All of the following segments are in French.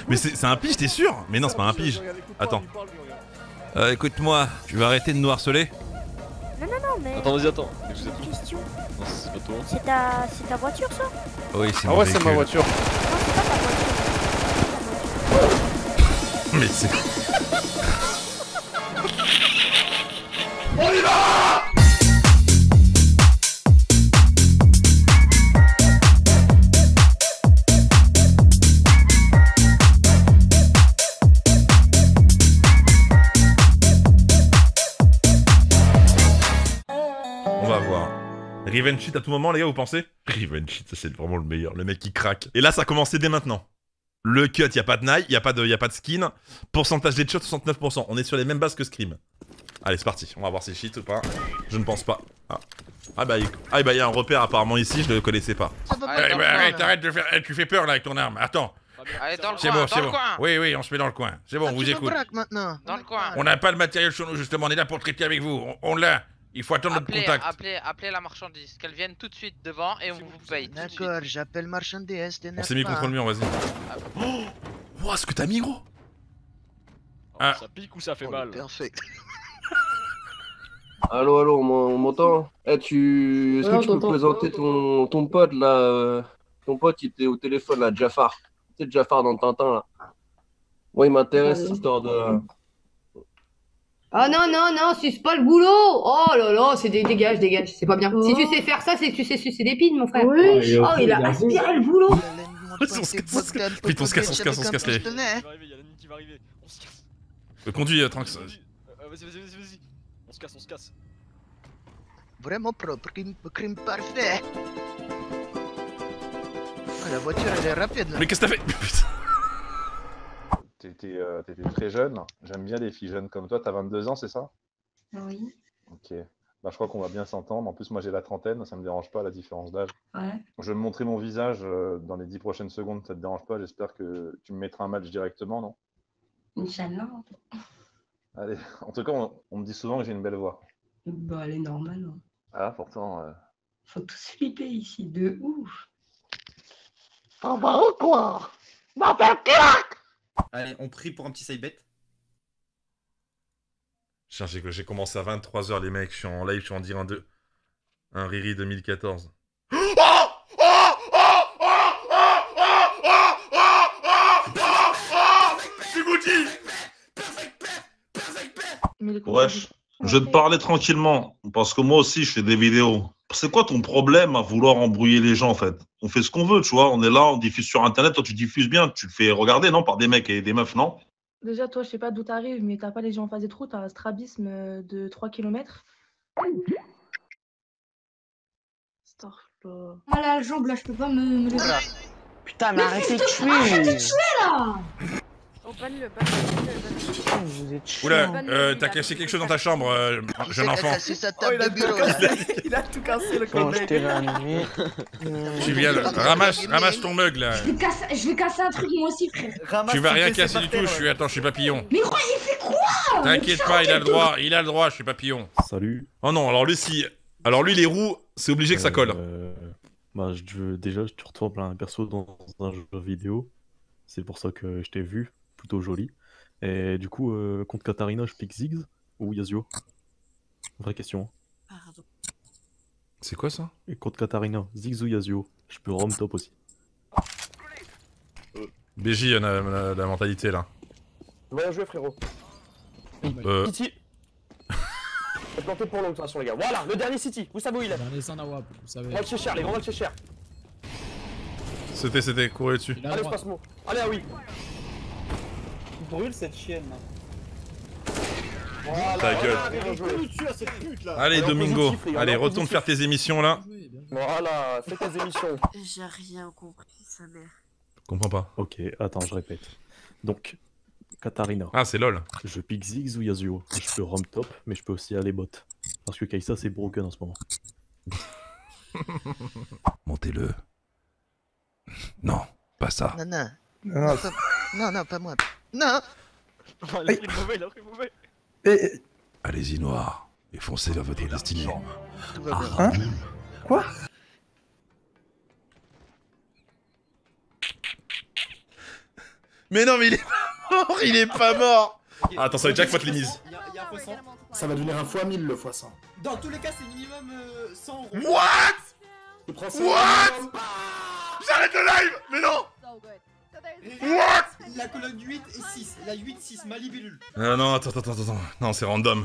Mais c'est un pige, t'es sûr? Mais non, c'est pas un pige. Attends. Écoute-moi, tu vas arrêter de nous harceler? Non, mais... Attends, vas-y, attends. J'ai une question. Non, c'est pas toi. C'est ta voiture, ça? Oui, c'est Ah ouais, c'est ma voiture. Non, c'est pas ta voiture. Mais c'est... Revenge Cheat à tout moment, les gars, vous pensez? Revenge Cheat, c'est vraiment le meilleur, le mec qui craque. Et là, ça a commencé dès maintenant. Le cut, y a pas de knife, y a pas de skin. Pourcentage des shots, 69%. On est sur les mêmes bases que Scream. Allez, c'est parti. On va voir si cheat ou pas. Je ne pense pas. Ah bah, y a un repère apparemment ici, je le connaissais pas. Allez, bah, arrête de faire... tu fais peur là avec ton arme. Attends. Allez, dans le C'est coin, bon, c'est dans bon. le coin. Oui, on se met dans le coin. C'est bon, on vous écoute. Dans le coin. On n'a pas le matériel sur nous, justement. On est là pour traiter avec vous. On l'a. Il faut attendre notre contact. Appelez la marchandise, qu'elle vienne tout de suite devant et on vous paye. D'accord, j'appelle marchandise. On s'est mis contre le mur, vas-y. Oh, wow, ce que t'as mis, gros. Ça pique ou ça fait mal? Parfait. Allô, on m'entend? Est-ce que tu peux me présenter ton pote là? Ton pote qui était au téléphone là, Jafar. C'est Jafar dans Tintin là. Moi, il m'intéresse cette histoire de. Ah non, suce pas le boulot. Oh là là, c'est dégage, c'est pas bien. Si tu sais faire ça, c'est que tu sais sucer des pines, mon frère. Oui. Oh, il a aspiré le boulot. On se casse. Il y a l'ennemi qui va arriver. On se casse. Conduis, Tranks. Vas-y. On se casse. Vraiment propre, crime parfait. Ah, la voiture, elle est rapide là. Mais qu'est-ce que t'as fait? Putain. T'étais très jeune, j'aime bien les filles jeunes comme toi, t'as 22 ans, c'est ça? Oui. Ok, bah, je crois qu'on va bien s'entendre, en plus moi j'ai la trentaine, ça me dérange pas la différence d'âge. Ouais. Je vais me montrer mon visage dans les 10 prochaines secondes, ça te dérange pas, j'espère que tu me mettras un match directement, non? Inch'Allah. Allez, en tout cas on me dit souvent que j'ai une belle voix. Bah elle est normale. Hein. Ah pourtant... Faut tous flipper ici, de ouf. On va au quoi? Va faire clac. Allez, on prie pour un petit side bet. J'ai commencé à 23h, les mecs. Je suis en live, je suis en dire un Riri 2014. Wesh, je vais te parler tranquillement, parce que moi aussi je fais des vidéos. C'est quoi ton problème à vouloir embrouiller les gens en fait? On fait ce qu'on veut, tu vois, on est là, on diffuse sur internet, toi tu diffuses bien, tu le fais regarder, non, par des mecs et des meufs, non? Déjà, toi, je sais pas d'où t'arrives, mais t'as pas les gens en face des trous, t'as un strabisme de 3 km. Ah la jambe là, je peux pas me lever. Putain, mais arrêtez de tuer. Arrêtez de tuer là. Oula, t'as cassé quelque chose dans ta chambre, jeune enfant. C'est sa table de bureau. Il a tout cassé le Quand je collègue. t'ai réanimé. Tu viens, ramasse ton mug là. Je vais casser un truc moi aussi, frère. Tu vas rien casser du tout, je suis papillon. Mais quoi, j'ai fait quoi? T'inquiète pas, il a le droit, je suis papillon. Salut. Oh non, alors lui, les roues, c'est obligé que ça colle. Bah, déjà, tu ressembles à un perso dans un jeu vidéo. C'est pour ça que je t'ai vu, plutôt joli. Et du coup, contre Katarina, je pique Ziggs ou Yasuo? Vraie question. Pardon. C'est quoi ça? Et contre Katarina, Ziggs ou Yasuo? Je peux rom top aussi. BJ a la mentalité là. Bien joué, frérot. City. J'ai planté pour long de toute façon, les gars. Voilà, le dernier City, vous savez où il est. Dernier Sanawap, vous savez. On va le cher, les grands, on va le cher. C'était, courez dessus. Allez, espace-moi. Allez, ah oui. Brûle cette chienne. Voilà, Ta gueule. Allez, Domingo. Allez, retourne faire tes émissions là. Voilà, fais tes émissions. J'ai rien compris, sa mère. Comprends pas. Ok, attends, je répète. Donc, Katarina. Ah, c'est LOL. Je pique Ziggs ou Yasuo. Je peux rom top, mais je peux aussi aller bot. Parce que Kai'Sa c'est broken en ce moment. Montez-le. Non, pas ça. Non, pas moi. Non. Il a pris mauvais. Allez-y, noir. Et foncez vers votre destinée. Tout va bien. Quoi? Mais non, mais il est pas mort, il est pas mort. Ah, attends, ça va être jackpot les mises. Il y a un x100. Ça va devenir un x1000 le x100. Dans tous les cas, c'est minimum 100 €. What? Je prends ça. What? J'arrête le live. Mais non. What? La colonne 8 et 6. La 8-6, Malibellule. Non, attends. Non, c'est random.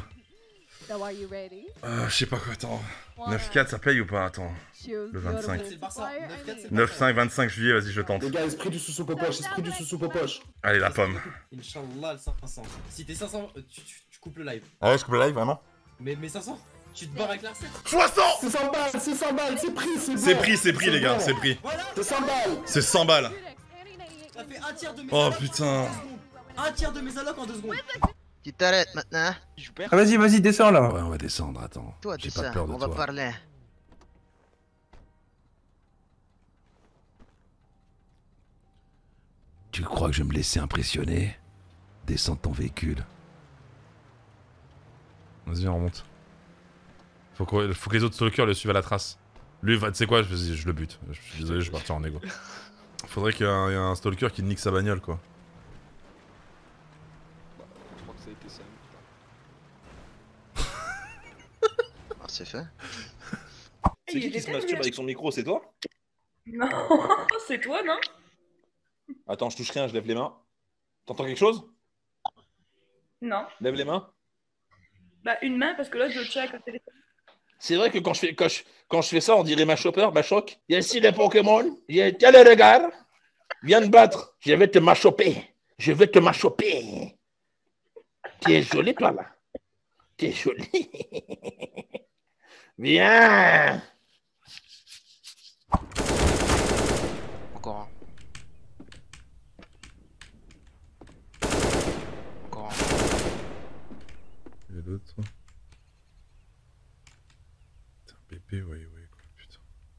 Je sais pas quoi, attends. 9-4, ça paye ou pas? Attends. Le 25. 9-5, 25 juillet, vas-y, je tente. Les gars, esprit du sous-soupe aux poches, esprit du sous-soupe aux poches. Allez, la pomme. Inch'Allah, le 500. Si t'es 500, tu coupes le live. Ah ouais, je coupe le live, vraiment? Mais 500, tu te barres avec la recette. 60! C'est 100 balles, c'est 100 balles, c'est pris, c'est bon. C'est pris, les gars, c'est pris. C'est 100 balles. C'est 100 balles. Ça fait un tiers de mes Oh allocs putain. Un tiers de mes allocs en 2 secondes. Tu t'arrêtes maintenant. Ah, vas-y, descends là. Ouais, on va descendre, attends. Toi, J'ai tu pas sais, peur de on toi. va parler. Tu crois que je vais me laisser impressionner? Descends de ton véhicule. Vas-y, on remonte. Faut que les autres stalkers le suivent à la trace. Lui, tu sais quoi, je le bute. Je suis désolé, je vais partir en égo. Faudrait qu'il y ait un stalker qui nique sa bagnole, quoi. Je crois que ça a été ça. Ah, c'est fait. C'est qui se masturbe avec son micro, c'est toi? Non, c'est toi, non? Attends, je touche rien, je lève les mains. T'entends quelque chose? Non. Lève les mains. Bah, une main, parce que là, je check le téléphone. C'est vrai que quand je fais ça, on dirait ma chopper, ma choc. Il y a ici les Pokémon, tiens le regard. Viens te battre, je vais te machoper. Je vais te machoper. Tu es jolie, toi, là. Tu es jolie. Viens. Encore un. Encore un. Et l'autre. Putain, pépé, ouais, quoi, putain.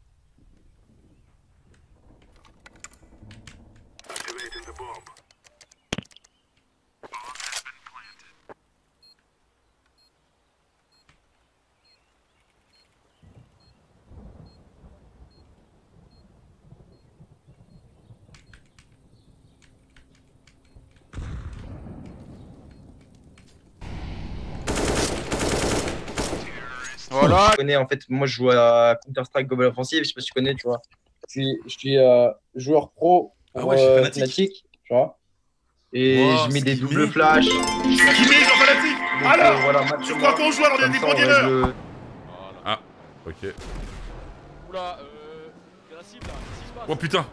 Voilà. Je connais, en fait, moi je joue à Counter-Strike Global Offensive, je sais pas si tu connais, tu vois. Je suis joueur pro pour Fnatic, tu vois. Et je mets des doubles flash. Skimé, joueur fanatique. Alors, voilà, je crois qu'on joue, alors on est des gros dealers. Ah, ok. Oula, il y a la cible là, qu'est-ce qui se passe? Oh putain.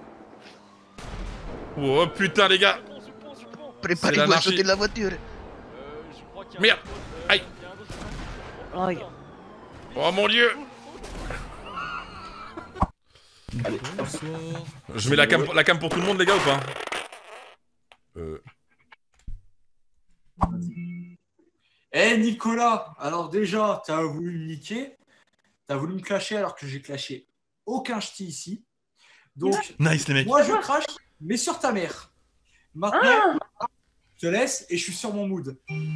Oh putain, les gars. Préparez-vous à sauter de la voiture. Merde. Aïe. Aïe. Oh mon dieu. Allez, je mets la cam pour tout le monde, les gars, ou pas? Eh Nicolas, alors déjà, t'as voulu me niquer, t'as voulu me clasher alors que j'ai clashé aucun ch'ti ici. Donc, nice les mecs. Moi je crache, mais sur ta mère. Maintenant, je te laisse et je suis sur mon mood.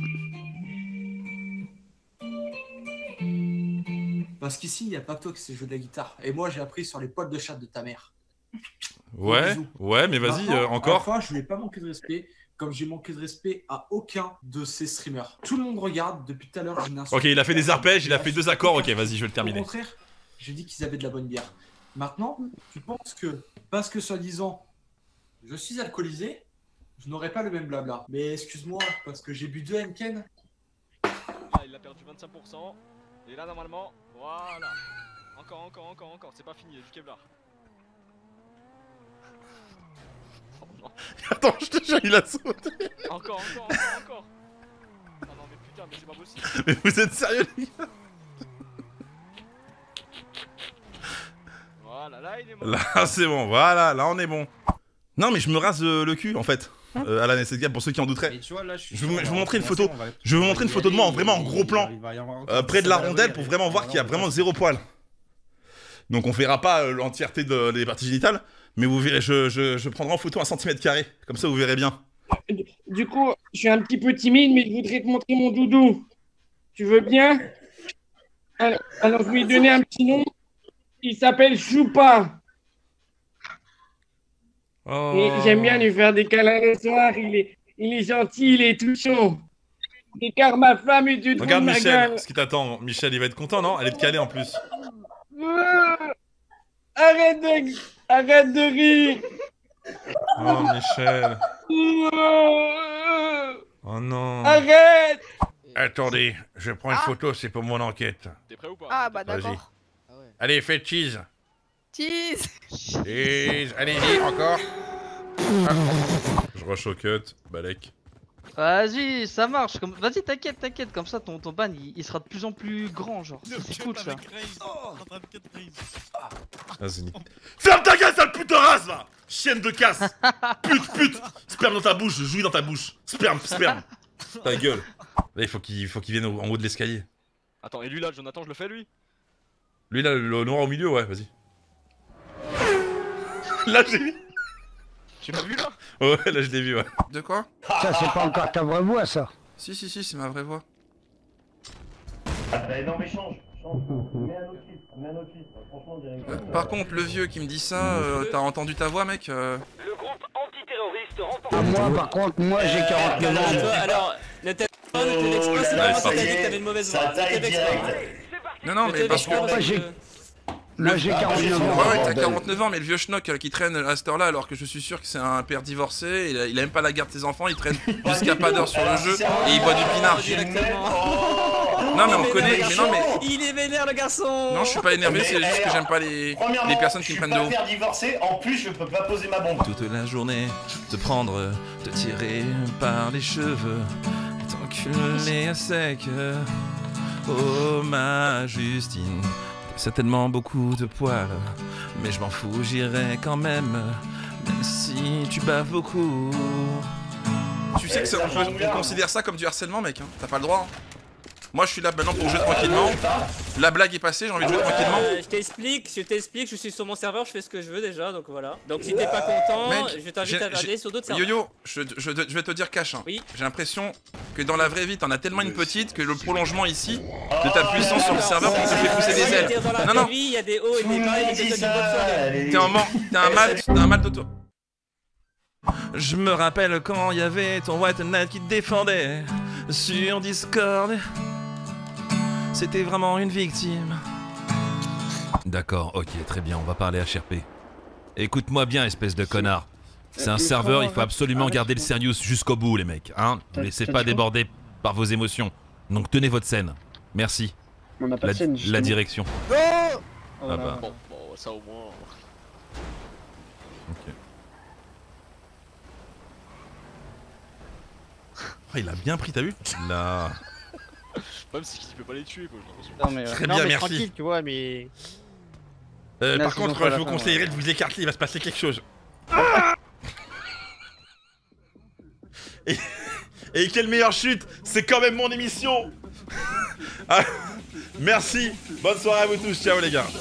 Parce qu'ici, il n'y a pas que toi qui sais jouer de la guitare. Et moi, j'ai appris sur les poils de chat de ta mère. Ouais, mais vas-y, encore. Enfin, je ne vais pas manquer de respect, comme j'ai manqué de respect à aucun de ces streamers. Tout le monde regarde, depuis tout à l'heure, je n'insulte. Ok, il a fait des arpèges, il a fait 2 accords, ok, vas-y, je vais le terminer. Au contraire, j'ai dit qu'ils avaient de la bonne bière. Maintenant, tu penses que, parce que soi-disant, je suis alcoolisé, je n'aurai pas le même blabla. Mais excuse-moi, parce que j'ai bu 2 Henken. Là, il a perdu 25%. Et là, normalement, voilà. Encore. C'est pas fini, il y a du Kevlar. Oh, non. Attends, je te jure, il a sauté. Encore. Ah non, mais putain, mais c'est pas possible. Mais vous êtes sérieux, les gars? Voilà, là, il est mort. Là, c'est bon, voilà, là, on est bon. Non, mais je me rase le cul, en fait. À la NSSG, pour ceux qui en douteraient. Je vais vous montrer une photo. Je vais vous montrer une photo de moi en vraiment en gros plan. Près de la rondelle pour vraiment voir qu'il y a vraiment 0 poil. Donc on verra pas l'entièreté des parties génitales. Mais vous verrez, je prendrai en photo 1 cm². Comme ça vous verrez bien. Du coup, je suis un petit peu timide, mais je voudrais te montrer mon doudou. Tu veux bien? Alors je vais lui donner un petit nom. Il s'appelle Choupa. Oh. Et j'aime bien lui faire des câlins le soir. Il est gentil, il est touchant. Et car ma femme est du trou de Regarde ma Michel, gueule. ce qui t'attend. Michel, il va être content, non? Elle est de Calais en plus. Arrête de rire. Oh, Michel. Oh non. Arrête. Attendez, je prends une photo, c'est pour mon enquête. T'es prêt ou pas? Ah bah Vas-y. d'accord. Allez, faites cheese. Cheese. Cheese, allez-y, encore. Je rush au cut, Balek. Vas-y, ça marche. Vas-y, t'inquiète. Comme ça, ton ban, il sera de plus en plus grand, genre. C'est cool, ça. Vas-y, nique. Ferme ta gueule, sale pute de race, va! Chienne de casse! Pute! Sperme dans ta bouche, jouis dans ta bouche. Sperme! Ta gueule. Là, il faut qu'il vienne en haut de l'escalier. Attends, et lui là, Jonathan, je le fais lui? Lui, là, le noir au milieu, ouais, vas-y. Là, j'ai vu. Tu l'as vu là? Ouais, là, je l'ai vu, ouais. De quoi? Ça, c'est pas encore ta vraie voix, ça. Si, c'est ma vraie voix. Non, mais change. Mets un autre titre, franchement, direct. Par contre, le vieux qui me dit ça, t'as entendu ta voix, mec? Le groupe antiterroriste remporte. Moi, par contre, moi, j'ai 49 ans. Alors, le téléphone de l'expo, c'est vraiment quand t'as dit que t'avais une mauvaise voix. Non, mais parce que... Moi, j'ai 49 ans. Ouais, t'as 49 ans, mais le vieux schnock qui traîne à cette heure-là, alors que je suis sûr que c'est un père divorcé, il a même pas la garde de ses enfants, il traîne jusqu'à pas d'heure sur le jeu et il boit du pinard. Non, mais on connaît, mais non, mais. Il est vénère, le garçon. Non, je suis pas énervé, c'est juste que j'aime pas les personnes qui me prennent de haut. Je suis pas père divorcé, en plus, je peux pas poser ma bombe. Toute la journée, te prendre, te tirer par les cheveux, t'enculer à sec. Oh, ma Justine. Certainement beaucoup de poils, mais je m'en fous, j'irai quand même si tu baves beaucoup. Tu sais que on considère ça comme du harcèlement, mec, hein. T'as pas le droit. Hein. Moi, je suis là maintenant pour jouer tranquillement. La blague est passée, j'ai envie de jouer tranquillement. Je t'explique, je suis sur mon serveur, je fais ce que je veux déjà, donc voilà. Donc si t'es pas content, mec, je t'invite à regarder sur d'autres serveurs. Yo-yo, je vais te dire cash. Hein. Oui. J'ai l'impression que dans la vraie vie, t'en as tellement une petite que le prolongement ici de ta puissance sur le serveur te fait pousser des ailes. Dans la vraie vie, il y a des hauts et des bas, et des t'as un mal d'auto. Je me rappelle quand il y avait ton White Knight qui te défendait sur Discord. C'était vraiment une victime. D'accord, ok, très bien, on va parler HRP. Écoute-moi bien, espèce de connard. C'est un serveur, il faut absolument garder le serious jusqu'au bout, les mecs. Hein, ne laissez pas déborder par vos émotions. Donc tenez votre scène. Merci. On n'a pas de scène, la direction. Ah bah. Bon, ça au moins. Ok. Oh, il a bien pris, t'as vu? Là. Le problème c'est qu'il peut pas les tuer quoi, j'ai l'impression. Non mais, Très bien, merci. tranquille, tu vois, mais... Par contre, je vous conseillerais de vous écarter, il va se passer quelque chose. Et quelle meilleure chute! C'est quand même mon émission! Ah, merci! Bonne soirée à vous tous, ciao les gars!